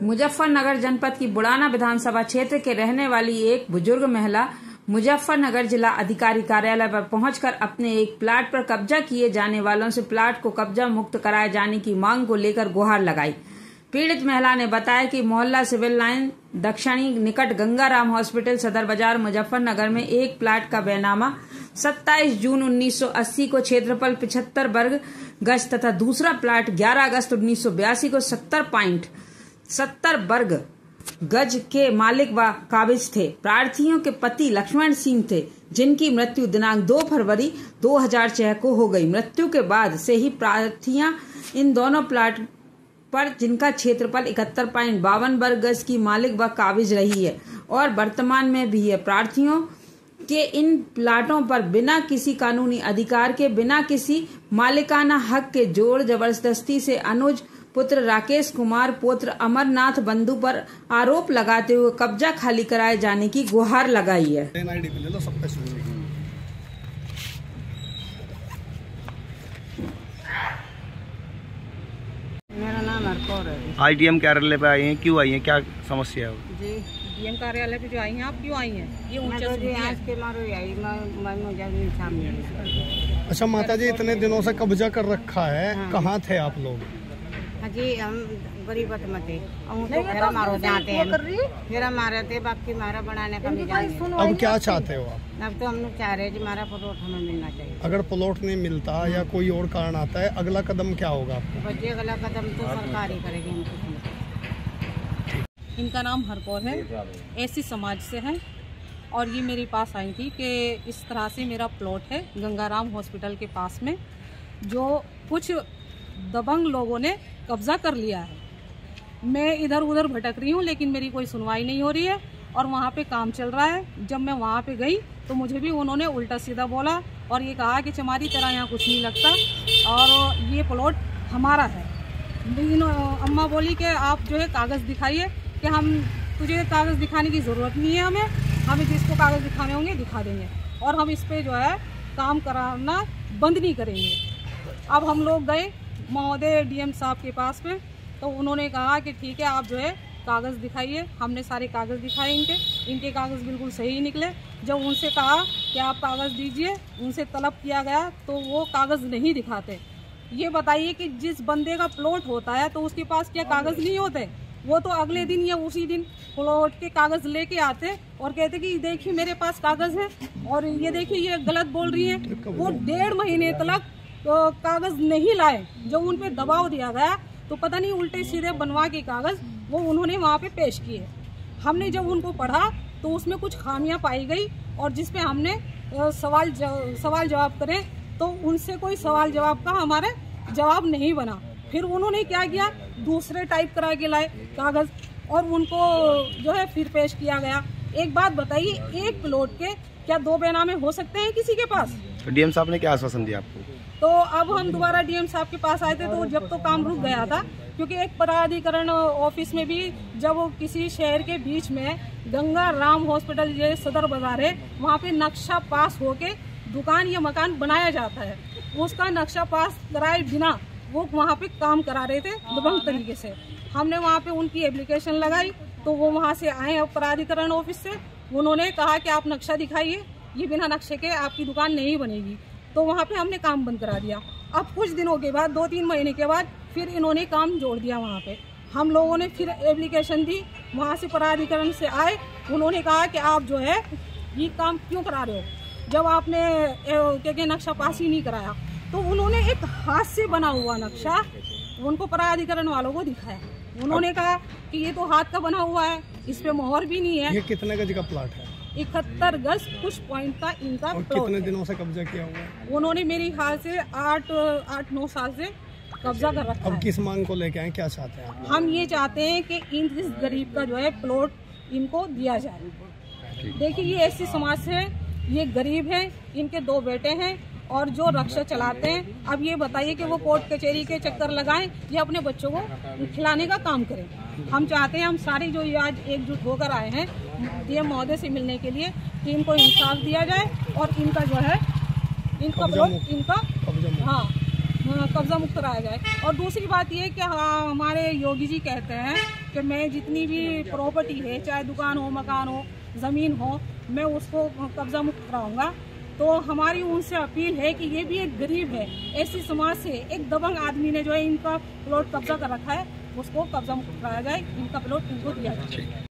मुजफ्फरनगर जनपद की बुढ़ाना विधानसभा क्षेत्र के रहने वाली एक बुजुर्ग महिला मुजफ्फरनगर जिला अधिकारी कार्यालय पर पहुंचकर अपने एक प्लाट पर कब्जा किए जाने वालों से प्लाट को कब्जा मुक्त कराए जाने की मांग को लेकर गुहार लगाई। पीड़ित महिला ने बताया कि मोहल्ला सिविल लाइन दक्षिणी निकट गंगाराम हॉस्पिटल सदर बाजार मुजफ्फरनगर में एक प्लाट का बैनामा 27 जून 1980 को क्षेत्रफल 75 वर्ग गज तथा दूसरा प्लाट 11 अगस्त 1982 को 70 वर्ग गज के मालिक व काबिज थे। प्रार्थियों के पति लक्ष्मण सिंह थे, जिनकी मृत्यु दिनांक 2 फरवरी 2006 को हो गई। मृत्यु के बाद से ही प्रार्थियां इन दोनों प्लाट पर, जिनका क्षेत्रफल 71.52 वर्ग गज की मालिक व काबिज रही है और वर्तमान में भी है। प्रार्थियों के इन प्लाटों पर बिना किसी कानूनी अधिकार के, बिना किसी मालिकाना हक के जोर जबरदस्ती से अनुज पुत्र राकेश कुमार पुत्र अमरनाथ बंधु पर आरोप लगाते हुए कब्जा खाली कराए जाने की गुहार लगाई है। मेरा नाम हरकौर है। आज डीएम कार्यालय पे आई हैं, क्यों आई हैं, क्या समस्या है? जी, डीएम कार्यालय पे जो आई हैं आप, क्यों आई हैं? ये मैं तो जी आज के मारो आई, मैं सामने। अच्छा माता जी, इतने दिनों से कब्जा कर रखा है, हाँ। कहाँ थे आप लोग? हाँ जी, हम गरीबत में थे, तो फेरा मारो जाते हैं, फेरा मारे थे, बाकी मारा बनाने का नहीं जाने। अब क्या चाहते हो आप? अब तो हम लोग चाह रहे हैं जी हमारा प्लॉट हमें मिलना चाहिए। अगर प्लॉट नहीं मिलता या कोई और कारण आता है, अगला कदम क्या होगा आपको? बच्चे अगला कदम तो सरकार ही करेगी इनको। इनका नाम हरकौर है, ऐसी समाज से है और ये मेरे पास आई थी कि इस तरह से मेरा प्लॉट है गंगाराम हॉस्पिटल के पास में, जो कुछ दबंग लोगों ने कब्जा कर लिया है। मैं इधर उधर भटक रही हूँ, लेकिन मेरी कोई सुनवाई नहीं हो रही है और वहाँ पे काम चल रहा है। जब मैं वहाँ पे गई तो मुझे भी उन्होंने उल्टा सीधा बोला और ये कहा कि तुम्हारी तरह यहाँ कुछ नहीं लगता और ये प्लॉट हमारा है। लेकिन अम्मा बोली कि आप जो है कागज़ दिखाइए, कि हम तुझे कागज़ दिखाने की ज़रूरत नहीं है, हमें जिसको कागज़ दिखाने होंगे दिखा देंगे और हम इस पर जो है काम कराना बंद नहीं करेंगे। अब हम लोग गए महोदय डीएम साहब के पास में, तो उन्होंने कहा कि ठीक है आप जो है कागज़ दिखाइए। हमने सारे कागज़ दिखाए, इनके कागज़ बिल्कुल सही निकले। जब उनसे कहा कि आप कागज़ दीजिए, उनसे तलब किया गया तो वो कागज़ नहीं दिखाते। ये बताइए कि जिस बंदे का प्लॉट होता है तो उसके पास क्या कागज़ नहीं होते? वो तो अगले दिन या उसी दिन प्लॉट के कागज़ लेके आते और कहते कि देखिए मेरे पास कागज़ है और ये देखिए ये गलत बोल रही है। वो 1.5 महीने तक तो कागज़ नहीं लाए। जब उन पे दबाव दिया गया तो पता नहीं उल्टे सीधे बनवा के कागज़ वो उन्होंने वहाँ पे पेश किए। हमने जब उनको पढ़ा तो उसमें कुछ खामियां पाई गई और जिस पे हमने सवाल जवाब करे तो उनसे कोई सवाल जवाब का हमारे जवाब नहीं बना। फिर उन्होंने क्या किया, दूसरे टाइप करा के लाए कागज़ और उनको जो है फिर पेश किया गया। एक बात बताइए, एक प्लॉट के क्या 2 बैनामे हो सकते हैं किसी के पास? तो डीएम साहब ने क्या आश्वासन दिया आपको? तो अब हम दोबारा डीएम साहब के पास आए थे, तो जब तो काम रुक गया था, क्योंकि एक पदाधिकरण ऑफिस में भी जब किसी शहर के बीच में गंगा राम हॉस्पिटल ये सदर बाजार है, वहाँ पे नक्शा पास होके दुकान या मकान बनाया जाता है, उसका नक्शा पास कराए बिना वो वहाँ पे काम करा रहे थे दबंग तरीके से। हमने वहाँ पे उनकी एप्लीकेशन लगाई तो वो वहाँ से आए पदाधिकरण ऑफिस से, उन्होंने कहा कि आप नक्शा दिखाइए, ये बिना नक्शे के आपकी दुकान नहीं बनेगी। तो वहाँ पे हमने काम बंद करा दिया। अब कुछ दिनों के बाद 2-3 महीने के बाद फिर इन्होंने काम जोड़ दिया वहाँ पे। हम लोगों ने फिर एप्लीकेशन दी, वहाँ से पदाधिकरण से आए, उन्होंने कहा कि आप जो है ये काम क्यों करा रहे हो जब आपने क्या नक्शा पास ही नहीं कराया। तो उन्होंने एक हाथ से बना हुआ नक्शा उनको पदाधिकरण वालों को दिखाया। उन्होंने कहा कि ये तो हाथ का बना हुआ है, इस पे मोहर भी नहीं है। ये कितने गज का प्लाट है? 71 गज कुछ पॉइंट का इनका और कितने दिनों से कब्जा किया हुआ है? उन्होंने मेरे ख्याल से 8-9 साल से कब्जा कर रखा है। अब किस मांग को लेके आए, क्या चाहते हैं? हम ये चाहते हैं कि इस गरीब का जो है प्लॉट इनको दिया जाए। देखिए ये ऐसी समाज से है, ये गरीब है, इनके 2 बेटे हैं और जो रक्षा चलाते हैं। अब ये बताइए कि वो कोर्ट कचहरी के चक्कर लगाएं या अपने बच्चों को खिलाने का काम करें। हम चाहते हैं, हम सारे जो ये आज एकजुट होकर आए हैं डीएम महोदय से मिलने के लिए, कि इनको इंसाफ दिया जाए और इनका जो है इनका कब्जा मुक्त कराया जाए। और दूसरी बात ये कि हमारे योगी जी कहते हैं कि मैं जितनी भी प्रॉपर्टी है, चाहे दुकान हो, मकान हो, ज़मीन हो, मैं उसको कब्जा मुक्त कराऊंगा। तो हमारी उनसे अपील है कि ये भी एक गरीब है, ऐसी समाज से एक दबंग आदमी ने जो है इनका प्लॉट कब्जा कर रखा है, उसको कब्जा मुक्त कराया जाए, इनका प्लॉट इनको दिया जाए।